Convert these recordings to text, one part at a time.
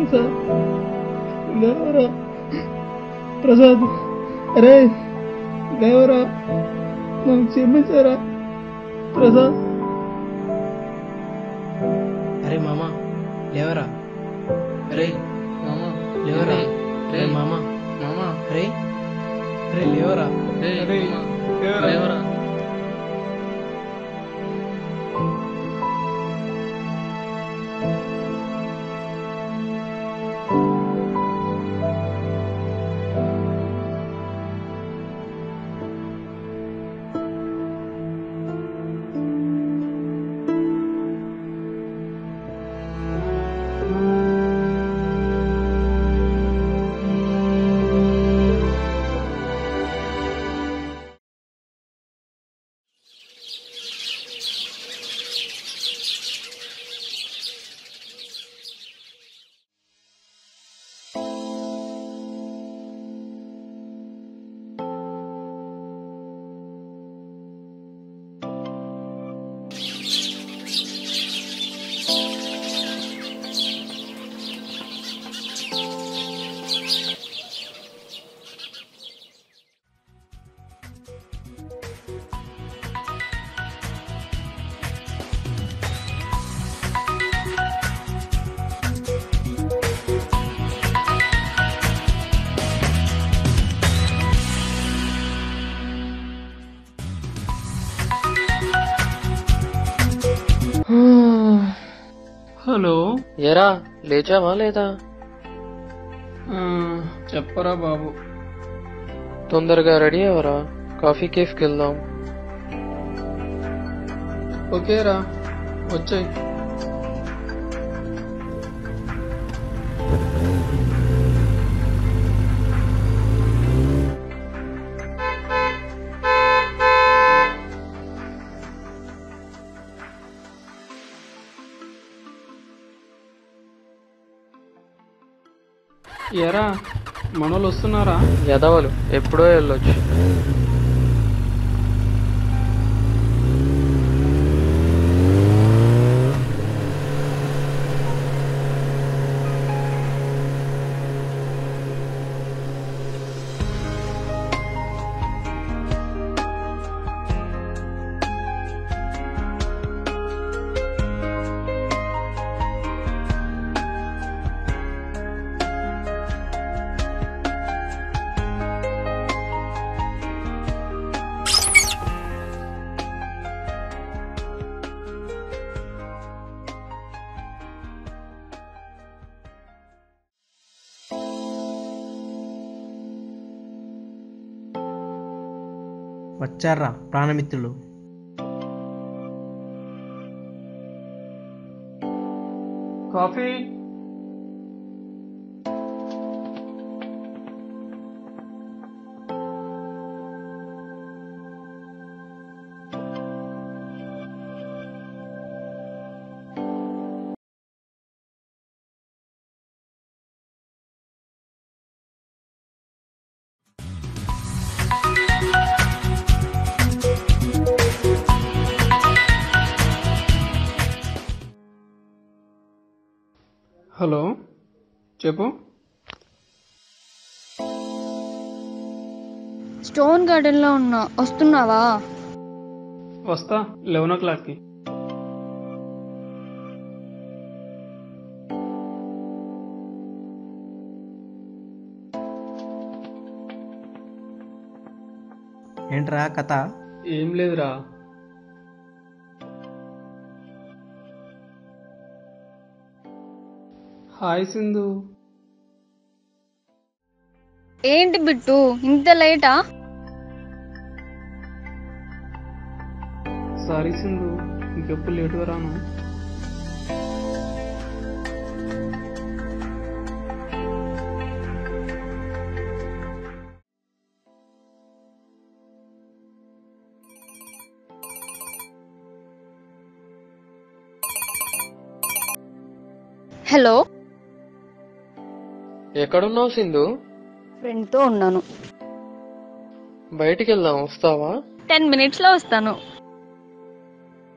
ప్రసాద్ లేవరా, ప్రసాద్ అరే లేవరా, నాకు క్షమించారా ప్రసాద్. అరే మామా లేవరా, అరే మామా లేవరా, అరే మామా మామా అరే అరే లేవరా, అరే లేవరా. హలో, ఎరా లేచావా లేదా? చెప్పరా బాబు. తొందరగా రెడీ అవరా, కాఫీ కేఫ్కి వెళ్దాం. ఓకేరా, వచ్చాయి. ఎరా మనోళ్ళు వస్తున్నారా? ఎదవలు ఎప్పుడో వెళ్ళొచ్చు. వచ్చారా ప్రాణమిత్రులు. కాఫీ. హలో, చెప్పు. స్టోన్ గార్డెన్ లో ఉన్నా, వస్తున్నావా? వస్తా 11 o'clockకి. ఏంట్రా కథ? ఏం లేదురా. హాయ్ సింధు. ఏంటి బిట్టు ఇంత లేటా? సారీ సింధు, ఇంకెప్పుడు లేటుగా రాను. హలో, ఎక్కడున్నావు సింధు? ఫ్రెండ్ తో ఉన్నాను. బయటికి వెళ్దాం, వస్తావా? 10 minutes లో వస్తాను.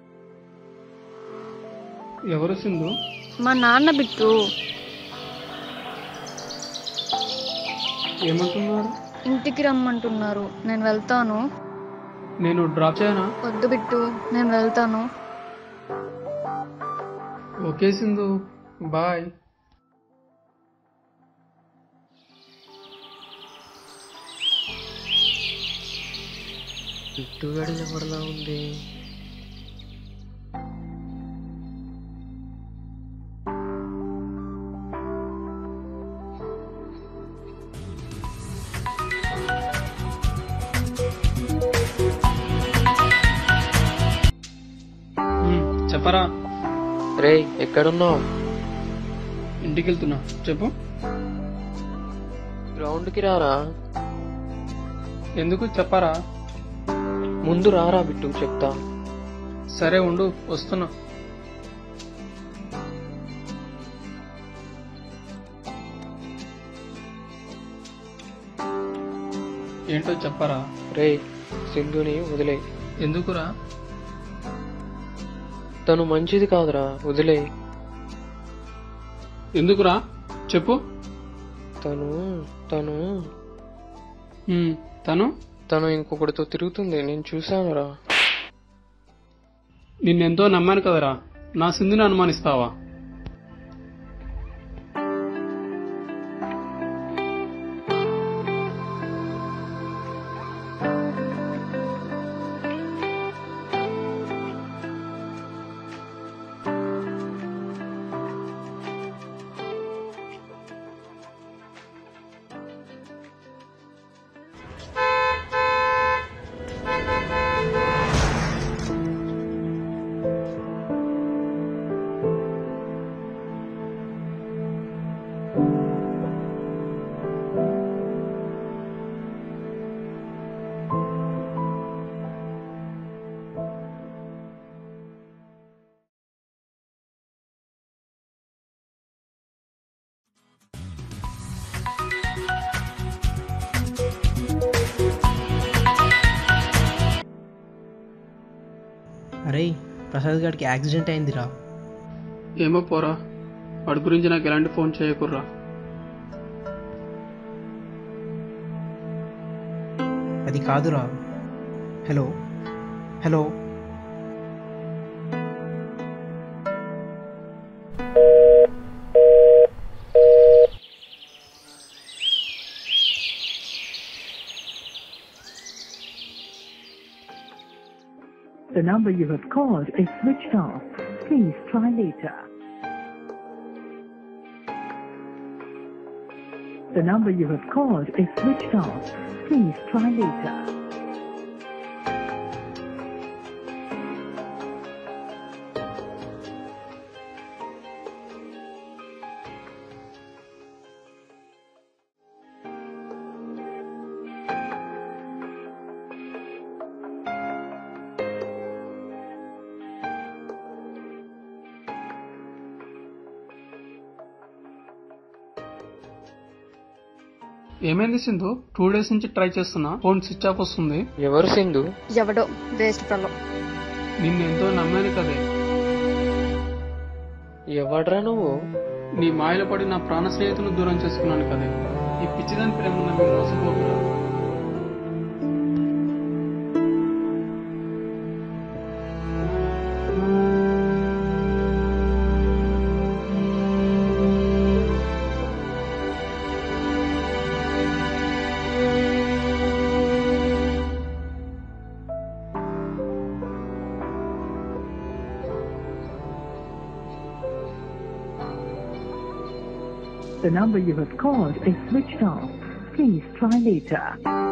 ఎవరు సింధు? మా నాన్న బిట్టు. ఏమంటున్నారు? ఇంటికి రమ్మంటున్నారు, నేను వెళ్తాను. నేను డ్రాప్ చేయనా? వద్దు బిట్టు, నేను వెళ్తాను. Okay Sindhu, bye. ఇట్టుగడి ఎవరిలా ఉంది? చెప్పరా? రే, ఎక్కడున్నావు? ఇంటికి వెళ్తున్నా. చెప్పు. గ్రౌండ్కి రారా. ఎందుకు? చెప్పరా. ముందు రారా బిట్టు, చెప్తా. సరే ఉండు, వస్తున్నా. ఏంటో చెప్పరా. రే, సింధుని వదిలే. ఎందుకురా? తను మంచిది కాదురా, వదిలే. ఎందుకురా? చెప్పు. తను తను తను తను ఇంకొకటితో తిరుగుతుంది, నేను చూశానురా. నిన్నెంతో నమ్మాను కదరా, నా సింధుని అనుమానిస్తావా? అరే, ప్రసాద్ గారికి యాక్సిడెంట్ అయిందిరా. ఏమో పోరా, వాడి గురించి నాకు ఎలాంటి ఫోన్ చేయకుర్రా. అది కాదురా. Hello hello. The number you have called is switched off. Please try later. The number you have called is switched off. Please try later. ఏమైంది సింధు? 2 days నుంచి ట్రై చేస్తున్నా, ఫోన్ స్విచ్ ఆఫ్ వస్తుంది. ఎవరు సింధు? ఎవడో వేస్ట్ ఫెలో. నిన్నెంతో నమ్మాను కదే. ఎవడ్రా నువ్వు? నీ మాయలో పడి నా ప్రాణ స్నేహితులను దూరం చేసుకున్నాను కదే. ఈ పిచ్చిదాని ప్రేమ నమ్మి మోసపోకురా. The number you have called is switched off. Please try later.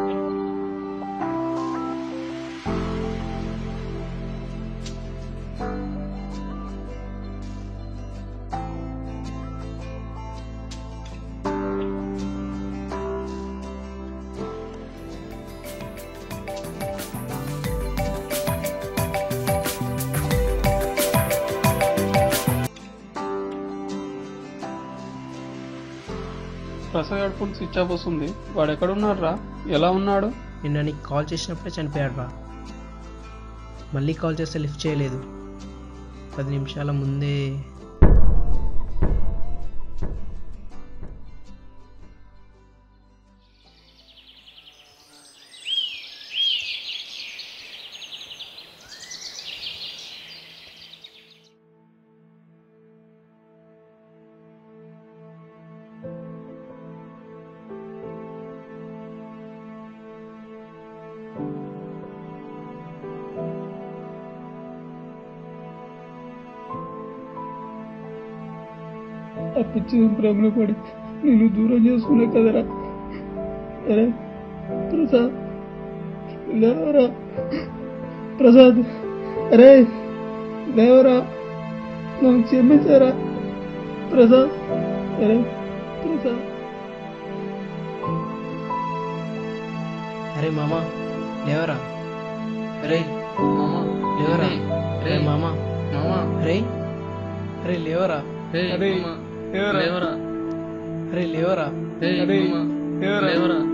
Prasad phone switch off వస్తుంది. వాడు ఎక్కడున్నాడు రా? ఎలా ఉన్నాడు? నిన్న నీకు కాల్ చేసినప్పుడే చనిపోయాడు రా. మళ్ళీ కాల్ చేస్తే లిఫ్ట్ చేయలేదు. 10 నిమిషాల ముందే ఆ పిచ్చి ప్రేమలో పడి నేను దూరం చేసుకున్నా కదరా. అరే ప్రసాద్, లేవరా ప్రసాద్, అరే లేవరా, నాకు క్షమించారా ప్రసాద్. అరే ప్రసాద్. అరే మామ లేవరా, రే మామా, లేవరా, రే మామ, మామా, అరే అరే లేవరా, రే అరే మామా, లేవరా, లేవరా, అరే లేవరా, రే అరే మామా, లేవరా, లేవరా,